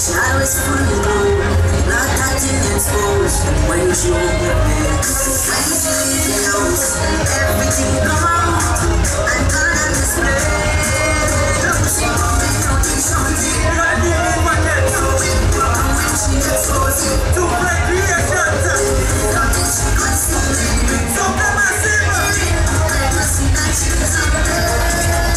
Shadows full of gold, not touching exposed. When you show your head, when you leave the house, everything come out and turn on display. Don't see something, don't see something. You gotta be in my head. I'm wishing it's so easy. To play creation. Don't you see what's happening? So come and see me. Let me see that she's someday.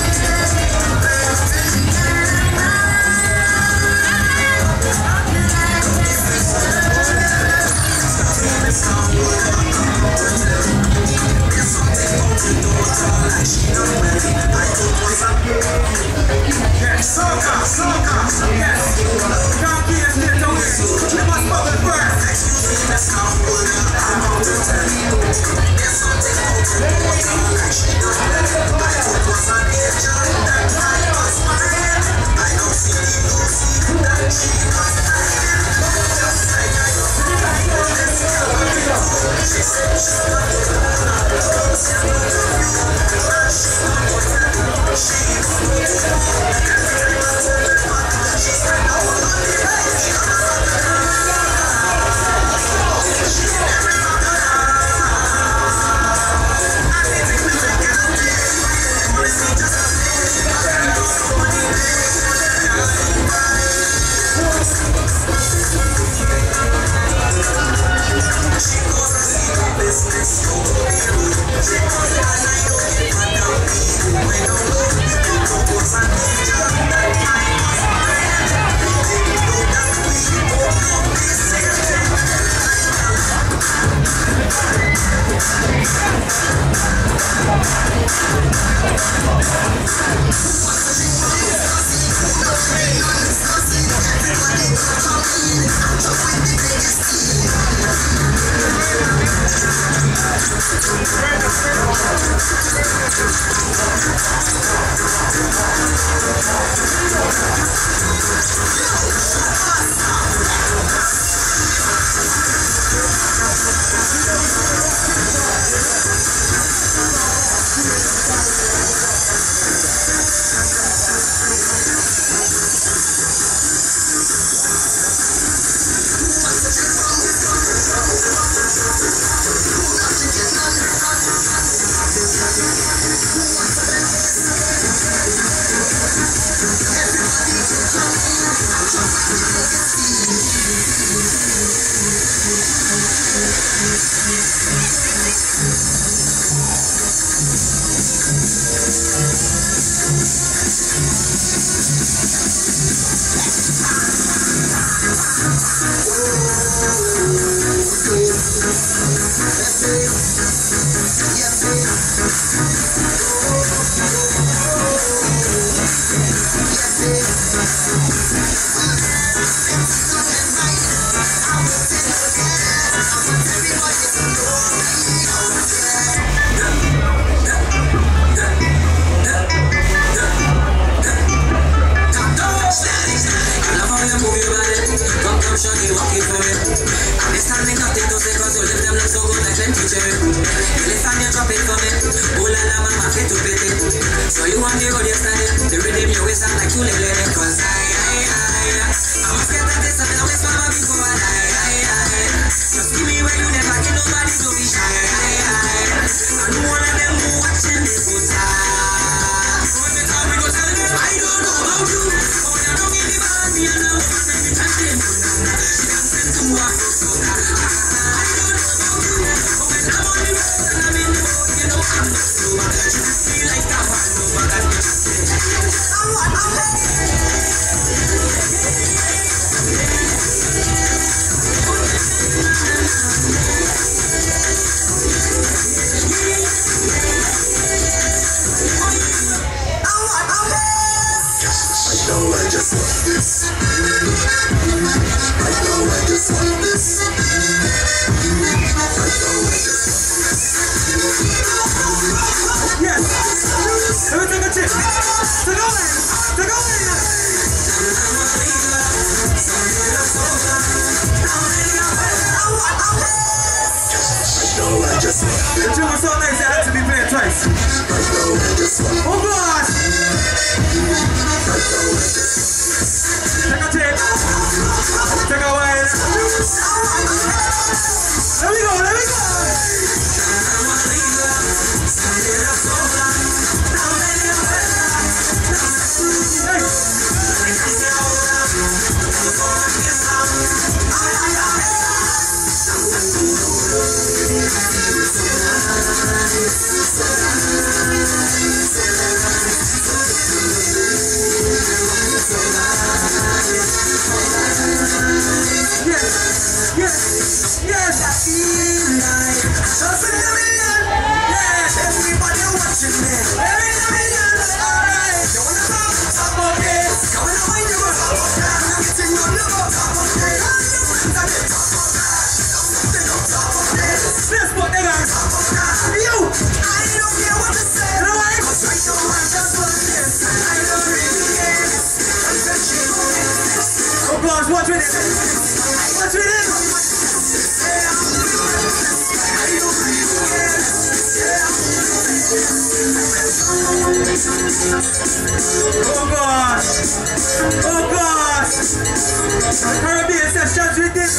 The tune was so nice, it had to be played twice. Oh God! Check out it. Yes, I feel like just in a million. Yes, everybody watching me. Every million, alright. You wanna talk about this? You wanna find you a top of that? I'm getting on the top of this. Let's put that on top of that. You, I don't care what to say. You know what? Cause right now I'm just one this. I don't really care. Oh gosh, watch with it. Watch with it. Oh gosh. Oh gosh. Caribbean sessions with this.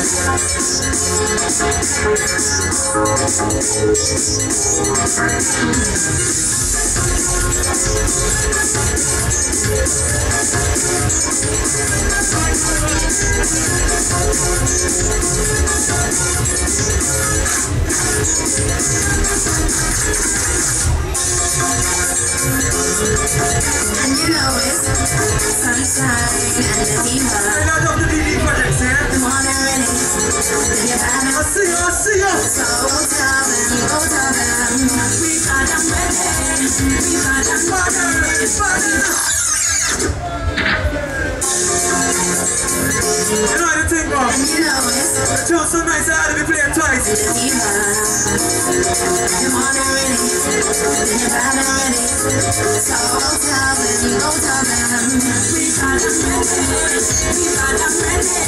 And you know it's sunshine and the diva. I love the DD projects, yeah? The morning rain, then you're back. I see you. So tell them, we got them ready. We got them ready. You know how to think of? And you know it's Feel so nice, I had to be playing twice. the diva. The morning rain, then you're back ready. So tell them, we got them ready. We got them ready.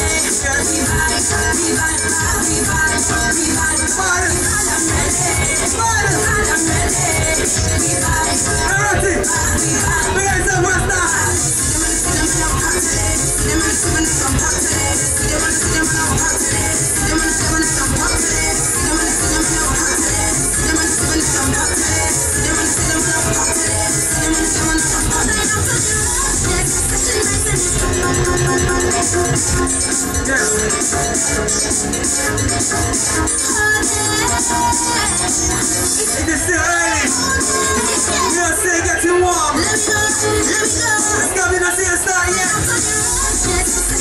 It is still early. You know, say get you warm. Let's go, we don't see a start yet.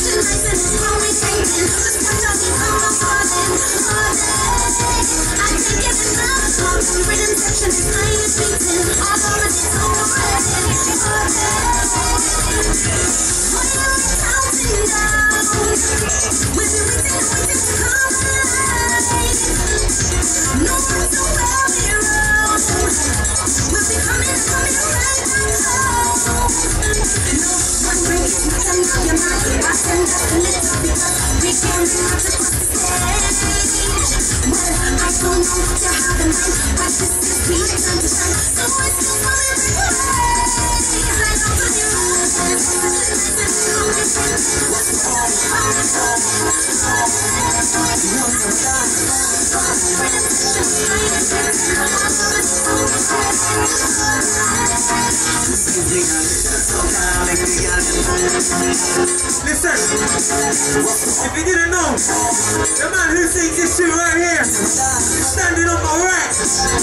Listen, if you didn't know, the man who sings this tune right here is standing on my right.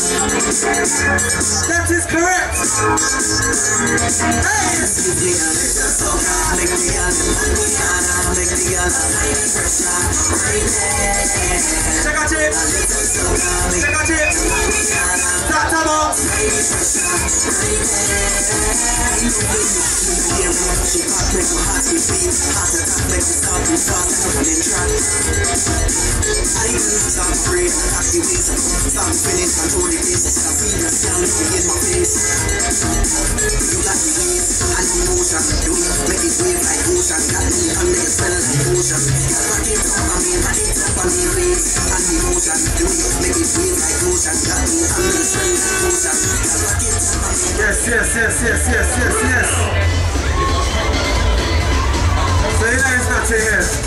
That is correct. Hey! Check out it. Check out it. Tap tap. Yes. So you know it's not here.